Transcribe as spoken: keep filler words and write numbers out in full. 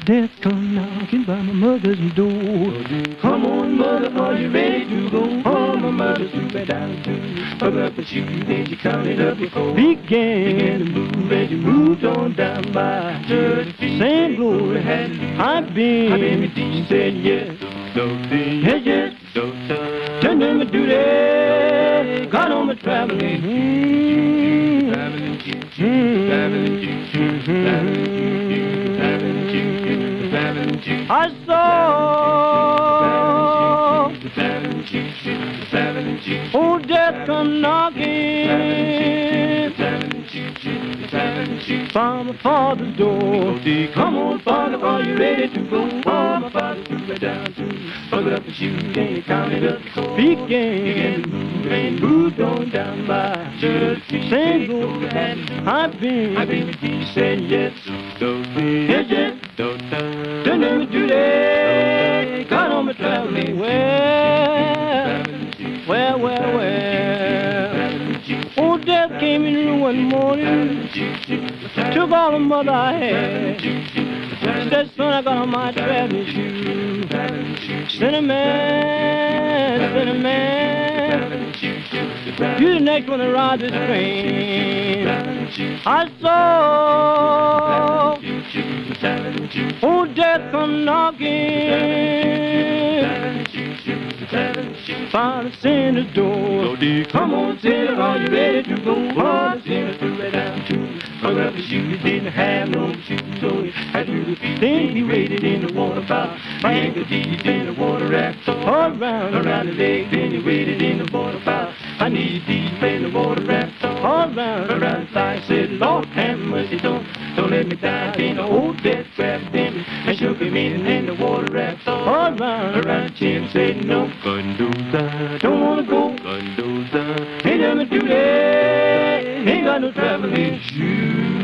Death come knocking by my mother's door. Come on, mother, are you ready to go home? My mother threw me down to hung up the shoes, then she counted up before began to move as you moved on down by church. Saying glory, I've been. I've been redeemed. Said yes, so yes, yes, so turned in my duty, got on my traveling. Mm-hmm. Traveling, traveling, traveling. I saw old death come knocking by my father's door. Come on, father, are you ready to go? Oh, my father threw me down to hung up the shoes and counted up the coal. Began to move and moved on down by church. Saying glory, I've been. I've been. He said yes, so yes, yes, so turned in my duty, got on my traveling. Well, well, well, well. Old death came in one morning, took all the mother I had. She said, son, I got on my traveling shoes. Cinnamon, cinnamon, you the next one to ride this train. I saw old death come knocking by the sinner's door. Come on, sinner, are you ready to go? Oh, the sinner threw it down too. Hung up the shoes, didn't have no shoes, so he had to the feet. Then he waded in the water about my ankle deep in the water wrapped all around, around the leg. Then he waded in the water about my knee deep in the water wrapped all around, around the thigh. Said, Lord, have mercy, don't, don't let me die. Then the old death grabbed him and shook him in, and the water wrapped all around, around the chin. Said, no, couldn't do that, don't wanna go, couldn't do that. Ain't done my duty, ain't got no traveling shoes.